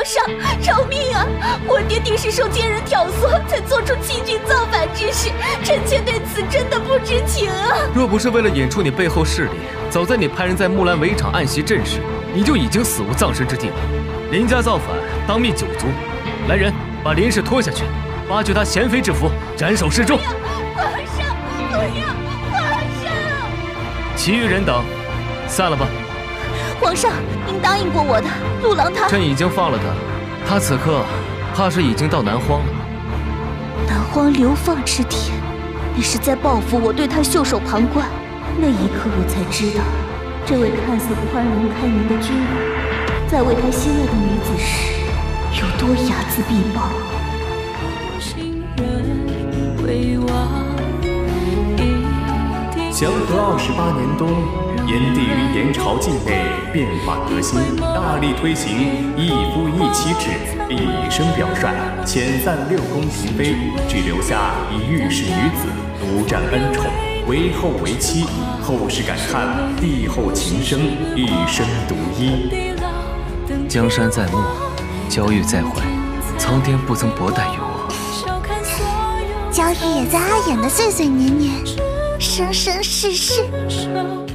上，饶命啊！我爹定是受奸人挑唆，才做出欺君造反之事。臣妾对此真的不知情啊！ 若不是为了引出你背后势力，早在你派人在木兰围场暗袭阵时，你就已经死无葬身之地了。林家造反，当灭九族。来人，把林氏拖下去，挖掘他贤妃之夫，斩首示众。 皇上，不要！皇上！ 其余人等，散了吧。 皇上，您答应过我的，陆郎他…… 朕已经放了他，他此刻怕是已经到南荒了。 南荒流放之地，你是在报复我对他袖手旁观。那一刻，我才知道，这位看似宽容开明的君王，在为他心爱的女子时，有多睚眦必报。 祥和28年冬，炎帝于炎朝境内变法革新，大力推行一夫一妻制，并以身表率，遣散6宫嫔妃，只留下一御史女子独占恩宠，为后为妻。后世感叹帝后情深，一生独一。 江山在目，娇玉在怀，苍天不曾薄待于我。 娇玉也在阿衍的岁岁年年，生生世世。